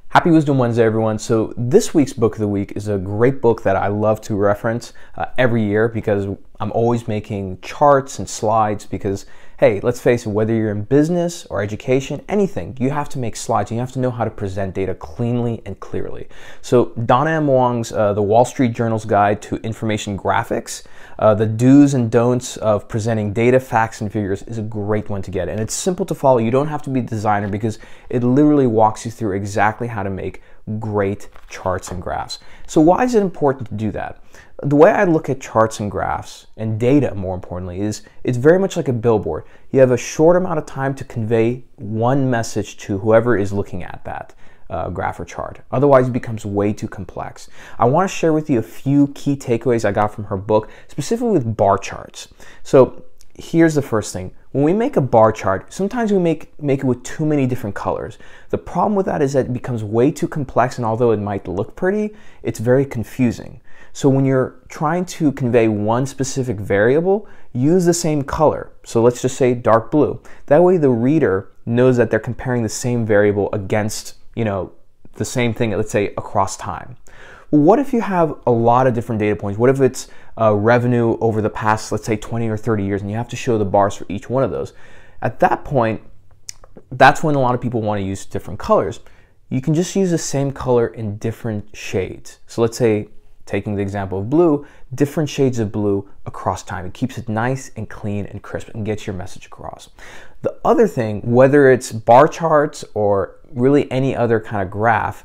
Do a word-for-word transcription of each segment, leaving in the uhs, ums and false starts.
Happy Wisdom Wednesday, everyone. So this week's book of the week is a great book that I love to reference uh, every year because I'm always making charts and slides because, hey, let's face it, whether you're in business or education, anything, you have to make slides and you have to know how to present data cleanly and clearly. So Dona Wong's uh, The Wall Street Journal's Guide to Information Graphics, uh, the do's and don'ts of presenting data, facts, and figures is a great one to get. And it's simple to follow. You don't have to be a designer because it literally walks you through exactly how to make great charts and graphs. So why is it important to do that? The way I look at charts and graphs, and data more importantly, is it's very much like a billboard. You have a short amount of time to convey one message to whoever is looking at that uh, graph or chart. Otherwise, it becomes way too complex. I want to share with you a few key takeaways I got from her book, specifically with bar charts. So here's the first thing. When we make a bar chart, sometimes we make, make it with too many different colors. The problem with that is that it becomes way too complex, and although it might look pretty, it's very confusing. So when you're trying to convey one specific variable, use the same color. So let's just say dark blue. That way the reader knows that they're comparing the same variable against, you know, the same thing, let's say across time. Well, what if you have a lot of different data points? What if it's uh, revenue over the past, let's say twenty or thirty years, and you have to show the bars for each one of those? At that point, that's when a lot of people want to use different colors. You can just use the same color in different shades. So let's say, taking the example of blue, different shades of blue across time. It keeps it nice and clean and crisp and gets your message across. The other thing, whether it's bar charts or really any other kind of graph,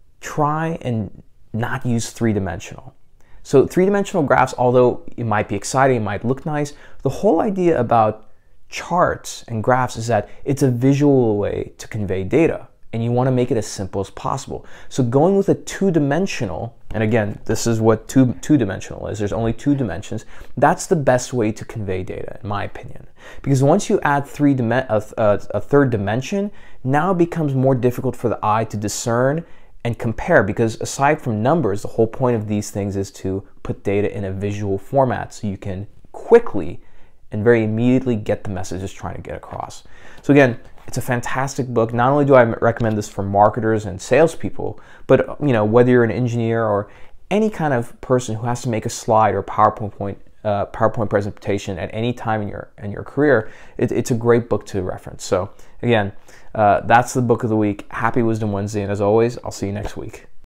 try and not use three-dimensional. So three-dimensional graphs, although it might be exciting, it might look nice, the whole idea about charts and graphs is that it's a visual way to convey data, and you want to make it as simple as possible. So going with a two-dimensional, and again, this is what two, two-dimensional is, there's only two dimensions, that's the best way to convey data, in my opinion. Because once you add three dim a, a, a third dimension, now it becomes more difficult for the eye to discern and compare, because aside from numbers, the whole point of these things is to put data in a visual format so you can quickly and very immediately get the message it's trying to get across. So again, it's a fantastic book. Not only do I recommend this for marketers and salespeople, but you know, whether you're an engineer or any kind of person who has to make a slide or PowerPoint uh, PowerPoint presentation at any time in your in your career, it, it's a great book to reference. So again, uh, that's the book of the week. Happy Wisdom Wednesday, and as always, I'll see you next week.